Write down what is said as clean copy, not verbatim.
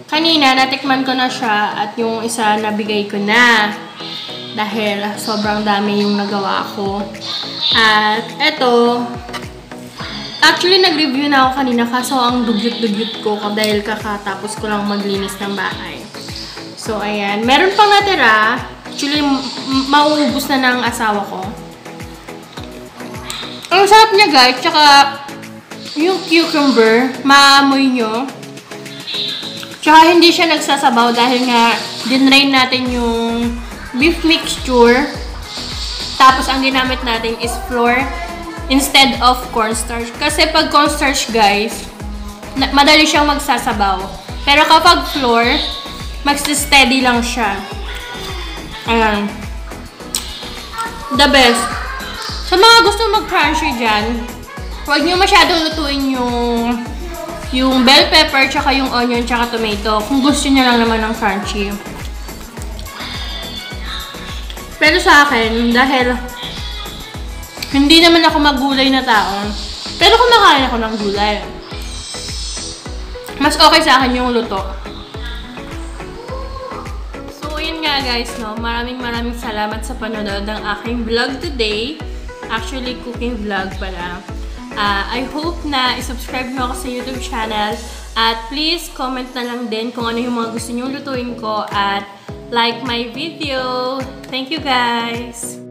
Kanina, natikman ko na siya at yung isa nabigay ko na. Dahil sobrang dami yung nagawa ko. At eto, actually nag-review na ako kanina kaso ang dugyot-dugyot ko dahil kakatapos ko lang maglinis ng bahay. So ayan, meron pang natira. Actually, mauubos na ng asawa ko. Ang sarap niya guys, tsaka yung cucumber, maamoy nyo. Tsaka hindi siya nagsasabaw dahil nga dinrain natin yung beef mixture. Tapos ang ginamit natin is flour instead of cornstarch. Kasi pag cornstarch guys, madali siyang magsasabaw. Pero kapag flour, magsi-steady lang siya. Ayan. The best. Sa mga gusto mag-crunchy dyan, huwag nyo masyadong lutuin yung bell pepper, tsaka yung onion, tsaka tomato. Kung gusto nyo lang naman ng crunchy. Pero sa akin, dahil hindi naman ako magulay na tao, pero kumakain ako ng gulay. Mas okay sa akin yung luto. So, yun nga guys, no? Maraming salamat sa panonood ng aking vlog today. Actually, cooking vlog pala. I hope na i-subscribe nyo ako sa YouTube channel. At please, comment na lang din kung ano yung mga gusto nyo lutuin ko. At like my video. Thank you guys!